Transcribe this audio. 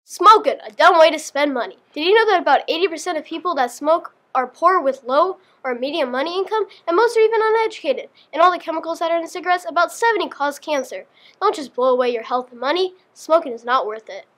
Smoking, a dumb way to spend money. Did you know that about 80% of people that smoke are poor with low or medium money income, and most are even uneducated? And all the chemicals that are in cigarettes, about 70 cause cancer. Don't just blow away your health and money. Smoking is not worth it.